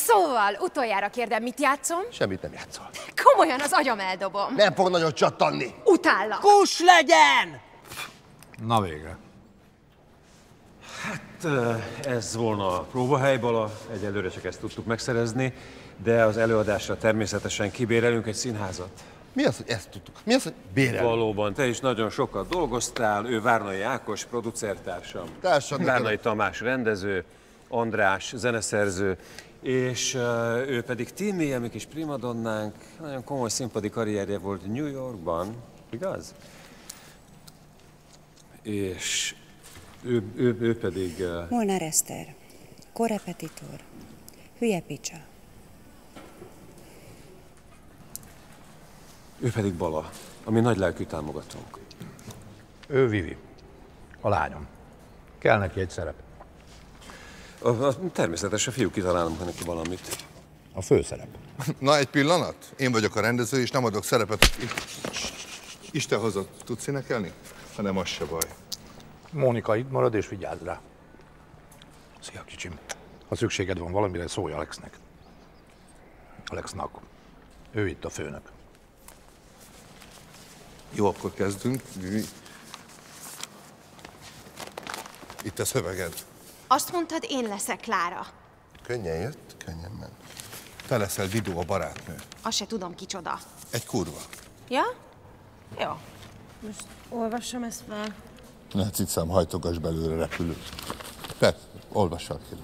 Szóval, utoljára kérdem, mit játszom? Semmit nem játszol. Komolyan az agyam eldobom. Nem fog nagyon csattanni. Utállak. Kus legyen! Na végre. Hát ez volna a próbahely, Bala. Egyelőre csak ezt tudtuk megszerezni, de az előadásra természetesen kibérelünk egy színházat. Mi az, hogy ezt tudtuk? Mi az, hogy bérelünk? Valóban, te is nagyon sokat dolgoztál, ő Várnai Ákos, producertársam. Társam, Várnai Tamás rendező, András zeneszerző, és ő pedig Timmy, a mi kis primadonnánk, nagyon komoly színpadi karrierje volt New Yorkban, igaz? És ő pedig... Molnár Eszter, korrepetitor, hülye picsa. Ő pedig Bala, ami nagy lelkű támogatónk. Ő Vivi, a lányom. Kell neki egy szerep. Természetesen, fiúk, kitalálunk neki valamit. A főszerep. Na, egy pillanat. Én vagyok a rendező, és nem adok szerepet. Isten hozott. Tudsz énekelni? Ha nem, az se baj. Mónika itt marad és vigyázz rá. Szia, kicsim. Ha szükséged van valamire, szólj Alexnek. Alexnak. Ő itt a főnök. Jó, akkor kezdünk. Itt a szöveged. Azt mondtad, én leszek Klára. Könnyen jött, könnyen ment. Te leszel Vidó, a barátnő. Azt se tudom, kicsoda. Egy kurva. Ja? Jó. Most olvassam ezt fel. Ne cicám, hajtogass belőle repülő. Te, olvassal kérlek.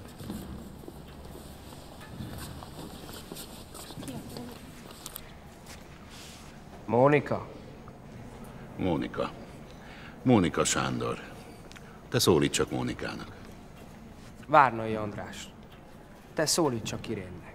Mónika? Mónika. Mónika Sándor. Te szólíts csak Mónikának. Várnai András. Te szólíts csak Irénnek.